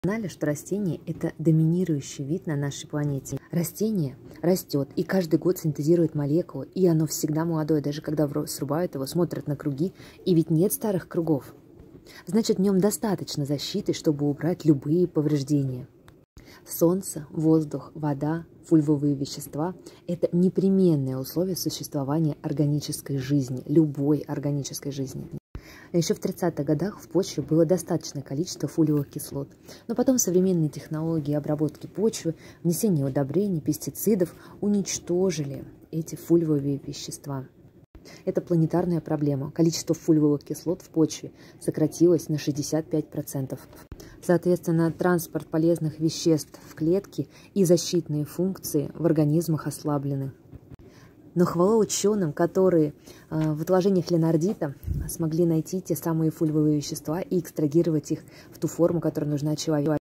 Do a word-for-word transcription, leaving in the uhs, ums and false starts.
Знали, что растение – это доминирующий вид на нашей планете. Растение растет и каждый год синтезирует молекулы, и оно всегда молодое, даже когда срубают его, смотрят на круги, и ведь нет старых кругов. Значит, в нем достаточно защиты, чтобы убрать любые повреждения. Солнце, воздух, вода, фульвовые вещества – это непременные условия существования органической жизни, любой органической жизни. Еще в тридцатых годах в почве было достаточное количество фолиевых кислот, но потом современные технологии обработки почвы, внесение удобрений, пестицидов уничтожили эти фолиевые вещества. Это планетарная проблема. Количество фолиевых кислот в почве сократилось на шестьдесят пять процентов. Соответственно, транспорт полезных веществ в клетке и защитные функции в организмах ослаблены. Но хвала ученым, которые э, в отложениях ленардита смогли найти те самые фолиевые вещества и экстрагировать их в ту форму, которая нужна человеку.